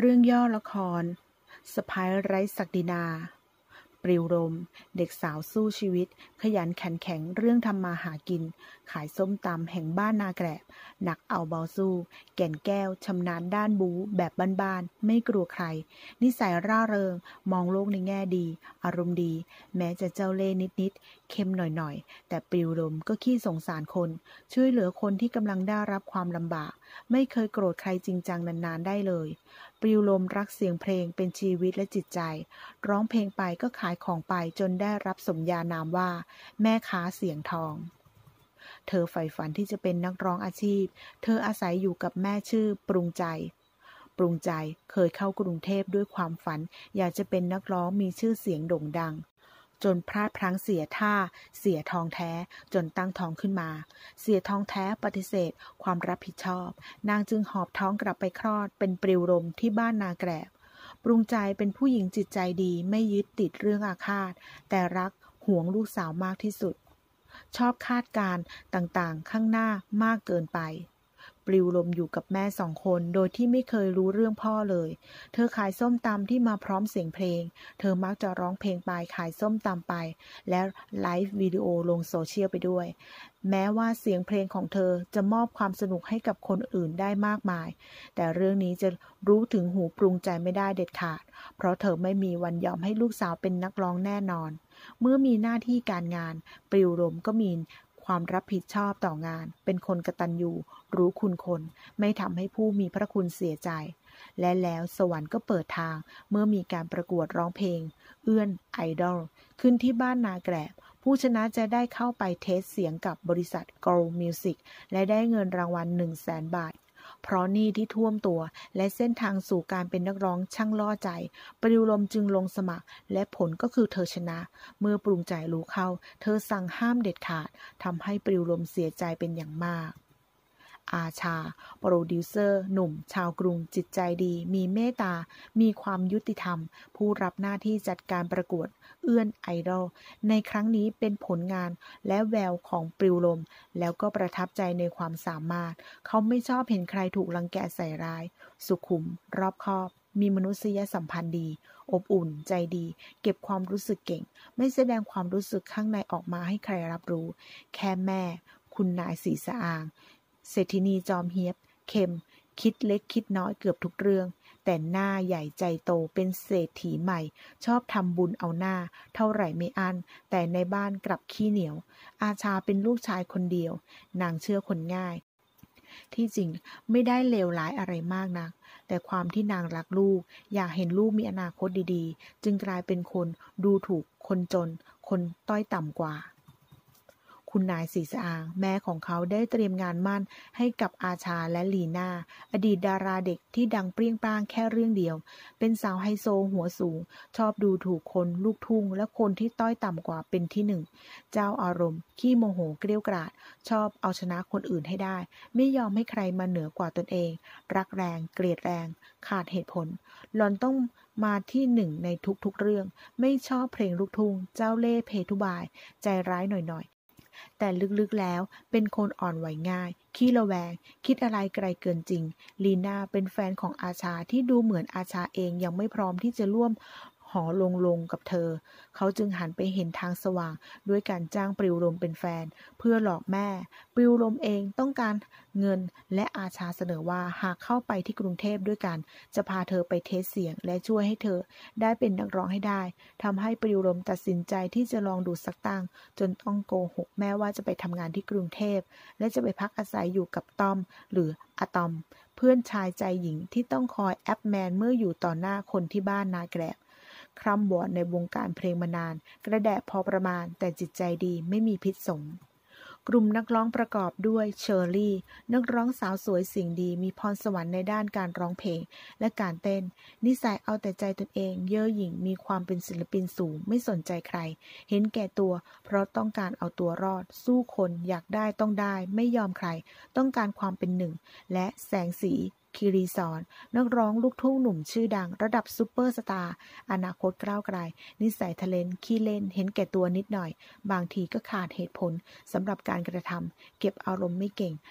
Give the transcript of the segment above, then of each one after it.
รื่องย่อละครสะใภ้ไร้ศักดินา ปลิวรมเด็กสาวสู้ชีวิตขยันขันแข็งเรื่องทำมาหากินขายส้มตำแห่งบ้านนาแกลบหนักเอาเบาสู้แก่นแก้วชำนาญด้านบู๊แบบบ้านๆไม่กลัวใครนิสัยร่าเริงมองโลกในแง่ดีอารมณ์ดีแม้จะเจ้าเล่ห์นิดๆเข้มหน่อยๆแต่ปลิวรมก็ขี้สงสารคนช่วยเหลือคนที่กำลังได้รับความลำบากไม่เคยโกรธใครจริงจังนานๆได้เลยปลิวรมรักเสียงเพลงเป็นชีวิตและจิตใจร้องเพลงไปก็ขายของไปจนได้รับสมญานามว่าแม่ค้าเสียงทองเธอใฝ่ฝันที่จะเป็นนักร้องอาชีพเธออาศัยอยู่กับแม่ชื่อปรุงใจเคยเข้ากรุงเทพด้วยความฝันอยากจะเป็นนักร้องมีชื่อเสียงโด่งดังจนพลาดพลั้งเสียท่าเสียทองแท้จนตั้งท้องขึ้นมาเสียทองแท้ปฏิเสธความรับผิดชอบนางจึงหอบท้องกลับไปคลอดเป็นปลิวรมที่บ้านนาแกลบปรุงใจเป็นผู้หญิงจิตใจดีไม่ยึดติดเรื่องอาฆาตแต่รักหวงลูกสาวมากที่สุดชอบคาดการณ์ต่างๆข้างหน้ามากเกินไปปลิวรมอยู่กับแม่2 คนโดยที่ไม่เคยรู้เรื่องพ่อเลยเธอขายส้มตำที่มาพร้อมเสียงเพลงเธอมักจะร้องเพลงไปขายส้มตำไปและไลฟ์วิดีโอลงโซเชียลไปด้วยแม้ว่าเสียงเพลงของเธอจะมอบความสนุกให้กับคนอื่นได้มากมายแต่เรื่องนี้จะรู้ถึงหูปรุงใจไม่ได้เด็ดขาดเพราะเธอไม่มีวันยอมให้ลูกสาวเป็นนักร้องแน่นอนเมื่อมีหน้าที่การงานปลิวรมก็มีความรับผิดชอบต่องานเป็นคนกตัญญูรู้คุณคนไม่ทำให้ผู้มีพระคุณเสียใจและแล้วสวรรค์ก็เปิดทางเมื่อมีการประกวดร้องเพลงเอื้อนไอดอลขึ้นที่บ้านนาแกลบผู้ชนะจะได้เข้าไปเทสเสียงกับบริษัท Gold Music และได้เงินรางวัล 100,000 บาทเพราะหนี้ที่ท่วมตัวและเส้นทางสู่การเป็นนักร้องช่างล่อใจปลิวรมจึงลงสมัครและผลก็คือเธอชนะเมื่อปรุงใจรู้เข้าเธอสั่งห้ามเด็ดขาดทำให้ปลิวรมเสียใจเป็นอย่างมากอาชาโปรดิวเซอร์หนุ่มชาวกรุงจิตใจดีมีเมตตามีความยุติธรรมผู้รับหน้าที่จัดการประกวดเอื้อนไอดอลในครั้งนี้เป็นผลงานและแววของปลิวรมแล้วก็ประทับใจในความสามารถเขาไม่ชอบเห็นใครถูกรังแกใส่ร้ายสุขุมรอบคอบมีมนุษยสัมพันธ์ดีอบอุ่นใจดีเก็บความรู้สึกเก่งไม่แสดงความรู้สึกข้างในออกมาให้ใครรับรู้แค่แม่คุณนายศรีสะอางเศรษฐินีจอมเฮียบเข็มคิดเล็กคิดน้อยเกือบทุกเรื่องแต่หน้าใหญ่ใจโตเป็นเศรษฐีใหม่ชอบทำบุญเอาหน้าเท่าไหร่ไม่อั้นแต่ในบ้านกลับขี้เหนียวอาชาเป็นลูกชายคนเดียวนางเชื่อคนง่ายที่จริงไม่ได้เลวร้ายอะไรมากนักแต่ความที่นางรักลูกอยากเห็นลูกมีอนาคตดีๆจึงกลายเป็นคนดูถูกคนจนคนต้อยต่ำกว่าคุณนายศรีสะอางแม่ของเขาได้เตรียมงานมั่นให้กับอาชาและลีน่าอดีตดาราเด็กที่ดังเปรี้ยงปร้างแค่เรื่องเดียวเป็นสาวไฮโซหัวสูงชอบดูถูกคนลูกทุ่งและคนที่ต้อยต่ำกว่าเป็นที่หนึ่งเจ้าอารมณ์ขี้โมโหเกรี้ยวกราดชอบเอาชนะคนอื่นให้ได้ไม่ยอมให้ใครมาเหนือกว่าตนเองรักแรงเกลียดแรงขาดเหตุผลหล่อนต้องมาที่หนึ่งในทุกๆเรื่องไม่ชอบเพลงลูกทุ่งเจ้าเล่ห์เพทุบายใจร้ายหน่อยแต่ลึกๆแล้วเป็นคนอ่อนไหวง่ายขี้ระแวงคิดอะไรไกลเกินจริงลีน่าเป็นแฟนของอาชาที่ดูเหมือนอาชาเองยังไม่พร้อมที่จะร่วมหอลงกับเธอเขาจึงหันไปเห็นทางสว่างด้วยการจ้างปลิวรมเป็นแฟนเพื่อหลอกแม่ปลิวรมเองต้องการเงินและอาชาเสนอว่าหากเข้าไปที่กรุงเทพด้วยกันจะพาเธอไปเทสเสียงและช่วยให้เธอได้เป็นนักร้องให้ได้ทำให้ปลิวรมตัดสินใจที่จะลองดูสักตั้งจนต้องโกหกแม่ว่าจะไปทำงานที่กรุงเทพและจะไปพักอาศัยอยู่กับต้อมหรืออะตอมเพื่อนชายใจหญิงที่ต้องคอยแอปแมนเมื่ออยู่ต่อหน้าคนที่บ้านนาแกลบคร่ำวอดในวงการเพลงมานานกระแดะพอประมาณแต่จิตใจดีไม่มีพิษสงกลุ่มนักร้องประกอบด้วยเชอร์รี่นักร้องสาวสวยสิ่งดีมีพรสวรรค์ในด้านการร้องเพลงและการเต้นนิสัยเอาแต่ใจตนเองเย่อหยิ่งมีความเป็นศิลปินสูงไม่สนใจใครเห็นแก่ตัวเพราะต้องการเอาตัวรอดสู้คนอยากได้ต้องได้ไม่ยอมใครต้องการความเป็นหนึ่งและแสงสีคีรีสอนนักร้องลูกทุ่งหนุ่มชื่อดังระดับซุปเปอร์สตาร์อนาคตก้าวไกลนิสัยทะเลนขี้เล่นเห็นแก่ตัวนิดหน่อยบางทีก็ขาดเหตุผลสำหรับการกระทำเก็บอารมณ์ไม่เก่ง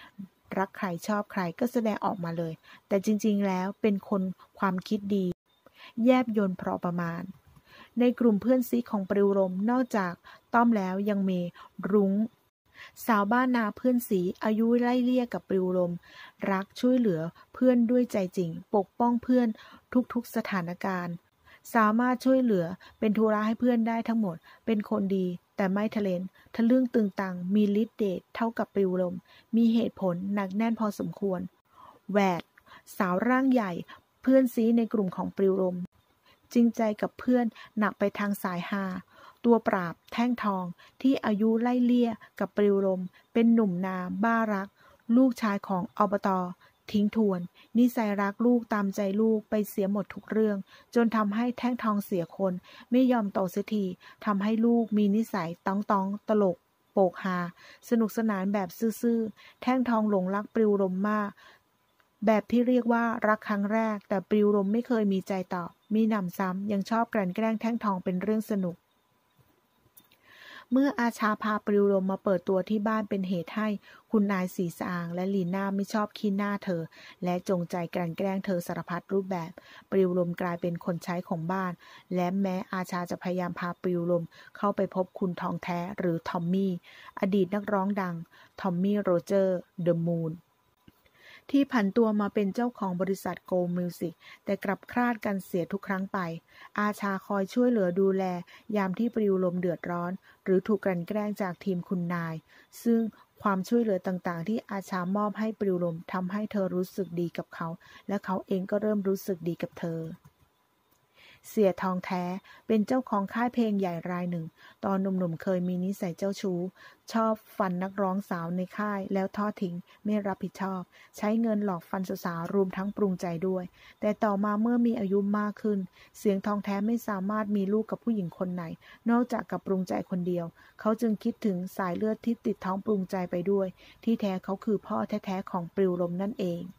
รักใครชอบใครก็แสดงออกมาเลยแต่จริงๆแล้วเป็นคนความคิดดีแยบยลพอประมาณในกลุ่มเพื่อนซีของปลิวรมนอกจากต้อมแล้วยังมีรุ้งสาวบ้านนาเพื่อนสีอายุไล่เลี่ยกับปลิวรมรักช่วยเหลือเพื่อนด้วยใจจริงปกป้องเพื่อนทุกๆสถานการณ์สามารถช่วยเหลือเป็นธุระให้เพื่อนได้ทั้งหมดเป็นคนดีแต่ไม่ทะเลนทะลึ่งตึงตังมีฤทธิ์เดชเท่ากับปลิวรมมีเหตุผลหนักแน่นพอสมควรแหวดสาวร่างใหญ่เพื่อนซีในกลุ่มของปลิวรมจริงใจกับเพื่อนหนักไปทางสายฮาตัวปราบแท่งทองที่อายุไล่เลี่ยกับปลิวรมเป็นหนุ่มนาบ้ารักลูกชายของอบต.ทิ้งทวนนิสัยรักลูกตามใจลูกไปเสียหมดทุกเรื่องจนทำให้แท่งทองเสียคนไม่ยอมโตเสียทีทำให้ลูกมีนิสัยต้องตลกโปกฮาสนุกสนานแบบซื่อๆแท่งทองหลงรักปลิวรมมากแบบที่เรียกว่ารักครั้งแรกแต่ปลิวรมไม่เคยมีใจตอบมีหนำซ้ำยังชอบกลั่นแกล้งแท่งทองเป็นเรื่องสนุกเมื่ออาชาพาปลิวรมมาเปิดตัวที่บ้านเป็นเหตุให้คุณนายสีสางและลีน่าไม่ชอบขี้หน้าเธอและจงใจกลั่นแกล้งเธอสารพัดรูปแบบปลิวรมกลายเป็นคนใช้ของบ้านและแม้อาชาจะพยายามพาปลิวรมเข้าไปพบคุณทองแท้หรือทอมมี่อดีตนักร้องดังทอมมี่โรเจอร์เดอะมูนที่ผันตัวมาเป็นเจ้าของบริษัทโกลด์มิวสิกแต่กลับคลาดกันเสียทุกครั้งไปอาชาคอยช่วยเหลือดูแลยามที่ปลิวรมเดือดร้อนหรือถูกกลั่นแกล้งจากทีมคุณนายซึ่งความช่วยเหลือต่างๆที่อาชามอบให้ปลิวรมทำให้เธอรู้สึกดีกับเขาและเขาเองก็เริ่มรู้สึกดีกับเธอเสียทองแท้เป็นเจ้าของค่ายเพลงใหญ่รายหนึ่งตอนหนุ่มๆเคยมีนิสัยเจ้าชู้ชอบฟันนักร้องสาวในค่ายแล้วทอดทิ้งไม่รับผิดชอบใช้เงินหลอกฟันสาวๆรวมทั้งปรุงใจด้วยแต่ต่อมาเมื่อมีอายุมากขึ้นเสียงทองแท้ไม่สามารถมีลูกกับผู้หญิงคนไหนนอกจากกับปรุงใจคนเดียวเขาจึงคิดถึงสายเลือดที่ติดท้องปรุงใจไปด้วยที่แท้เขาคือพ่อแท้ๆของปลิวรมนั่นเอง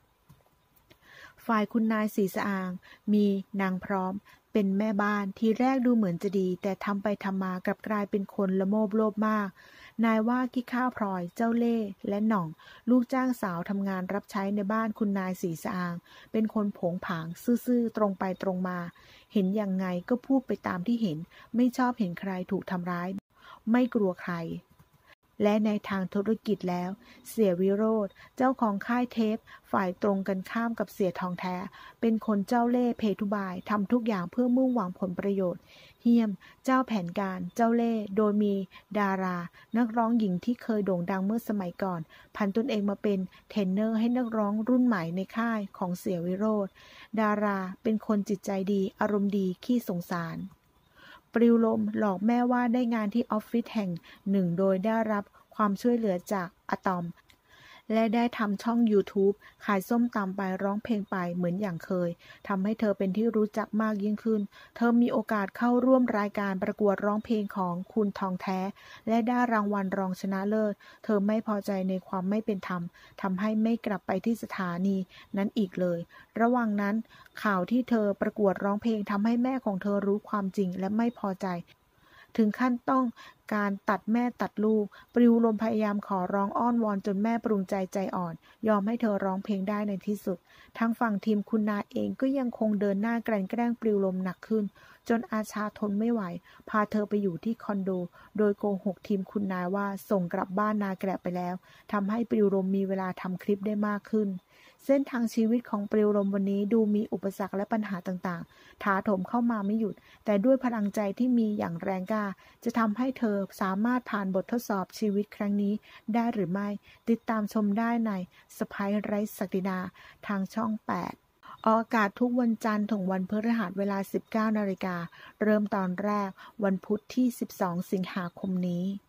ฝ่ายคุณนายสีสะอางมีนางพร้อมเป็นแม่บ้านทีแรกดูเหมือนจะดีแต่ทำไปทำมากลับกลายเป็นคนละโมบโลภมากนายว่าขี้ข้าวพลอยเจ้าเล่ห์และหน่องลูกจ้างสาวทำงานรับใช้ในบ้านคุณนายสีสะอางเป็นคนโผงผางซื่อๆตรงไปตรงมาเห็นยังไงก็พูดไปตามที่เห็นไม่ชอบเห็นใครถูกทำร้ายไม่กลัวใครและในทางธุรกิจแล้วเสียวิโรจน์เจ้าของค่ายเทปฝ่ายตรงกันข้ามกับเสียทองแท้เป็นคนเจ้าเล่ห์เพทุบายทำทุกอย่างเพื่อมุ่งหวังผลประโยชน์เหี้ยมเจ้าแผนการเจ้าเล่ห์โดยมีดารานักร้องหญิงที่เคยโด่งดังเมื่อสมัยก่อนผันตนเองมาเป็นเทรนเนอร์ให้นักร้องรุ่นใหม่ในค่ายของเสียวิโรจน์ดาราเป็นคนจิตใจดีอารมณ์ดีขี้สงสารปลิวลมหลอกแม่ว่าได้งานที่ออฟฟิศแห่งหนึ่งโดยได้รับความช่วยเหลือจากอะตอมและได้ทำช่อง YouTube ขายส้มตำไปร้องเพลงไปเหมือนอย่างเคยทำให้เธอเป็นที่รู้จักมากยิ่งขึ้นเธอมีโอกาสเข้าร่วมรายการประกวดร้องเพลงของคุณทองแท้และได้รางวัลรองชนะเลิศเธอไม่พอใจในความไม่เป็นธรรมทำให้ไม่กลับไปที่สถานีนั้นอีกเลยระหว่างนั้นข่าวที่เธอประกวดร้องเพลงทำให้แม่ของเธอรู้ความจริงและไม่พอใจถึงขั้นต้องการตัดแม่ตัดลูกปลิวลมพยายามขอร้องอ้อนวอนจนแม่ปรุงใจใจอ่อนยอมให้เธอร้องเพลงได้ในที่สุดทางฝั่งทีมคุณนาเองก็ยังคงเดินหน้ากลั่นแกล้งปลิวลมหนักขึ้นจนอาชาทนไม่ไหวพาเธอไปอยู่ที่คอนโดโดยโกหกทีมคุณนายว่าส่งกลับบ้านนาแกะไปแล้วทำให้ปลิวลมมีเวลาทำคลิปได้มากขึ้นเส้นทางชีวิตของปลิวลมวันนี้ดูมีอุปสรรคและปัญหาต่างๆถาโถมเข้ามาไม่หยุดแต่ด้วยพลังใจที่มีอย่างแรงกล้าจะทำให้เธอสามารถผ่านบททดสอบชีวิตครั้งนี้ได้หรือไม่ติดตามชมได้ในสไปร์ไร้ศักดินาทางช่อง 8ออกอากาศทุกวันจันทร์ถึงวันพฤหัสเวลา 19 นาฬิกาเริ่มตอนแรกวันพุธที่ 12 สิงหาคมนี้